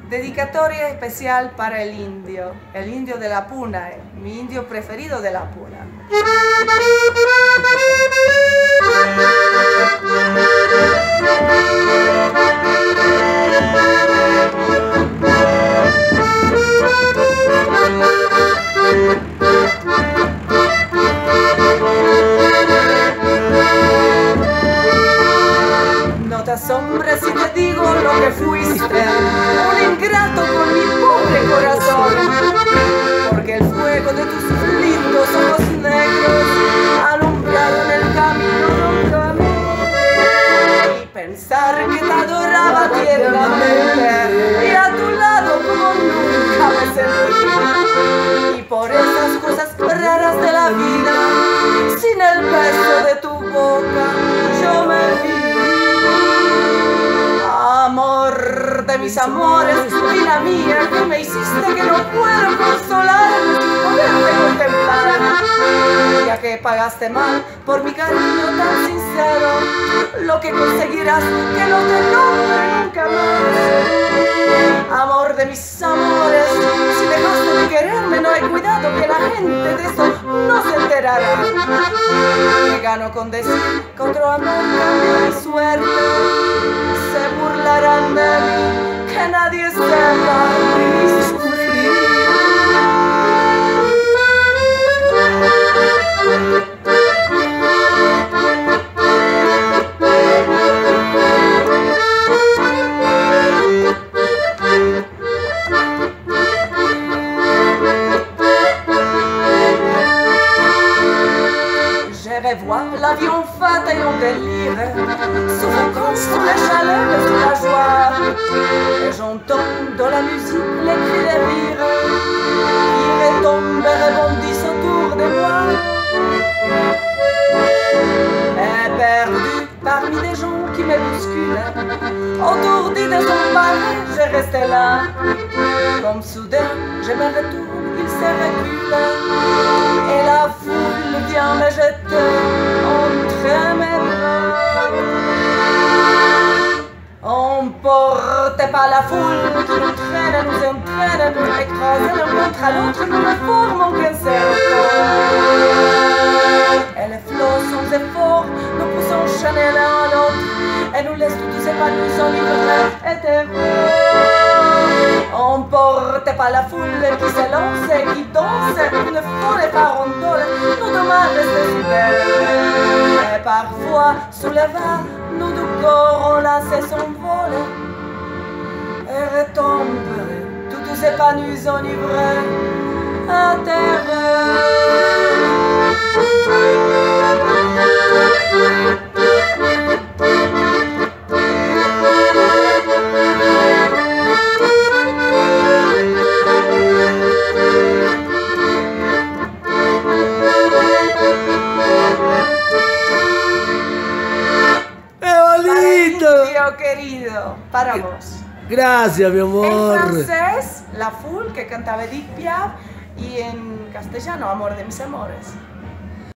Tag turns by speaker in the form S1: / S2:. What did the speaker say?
S1: Dedicatoria especial para el indio de la Puna, mi indio preferido de la Puna. No te asombres si te digo lo que fuiste, un ingrato con mi pobre corazón, porque el fuego de tus lindos ojos negros alumbraron el camino nunca mí. Y pensar que te adoraba tiernamente y a tu lado como nunca me sentí. Y por esas cosas raras de la vida, sin el beso de tu boca, yo me vi. Amor de mis amores, vida mía, que me hiciste que no puedo consolarme sin poderte contemplar, ya que pagaste mal por mi cariño tan sincero, lo que conseguirás que no te nombre nunca más. Amor de mis amores, si dejaste de quererme, no hay cuidado que la gente de eso no se enterará. Me gano con decir que otro amor cambió mi suerte. Se burlarán de mí, que nadie sepa mi sufrir. Je revois l'avion fatal en délire, suffoquant sous la chaleur et sous la joie, et j'entends dans la musique les cris des rires qui retombent et rebondissent autour de moi. Et perdu parmi des gens qui me bousculent, entourdi de son palais, je restais là. Comme soudain, je me retourne, il se recule, et la foule vient me jeter entre mes bras. Emporté par la foule qui nous traîne, nous entraîne, nous écrase l'un contre l'autre, nous ne formons qu'un cercle. Et les flots sans effort nous poussent enchaîner l'un à l'autre, et nous laissent tous épanouis enivrés et heureux. Emporté par la foule qui s'élance et qui danse une folle farandole, nos deux mains restent si belles. Et parfois, sous le vent, nos deux corps enlacés s'envolent et retombent, tous épanouis enivrés à terre. Querido, para vos.
S2: Gracias, mi amor.
S1: En francés, La Foule, que cantaba Edith Piaf, y en castellano, Amor de mis amores.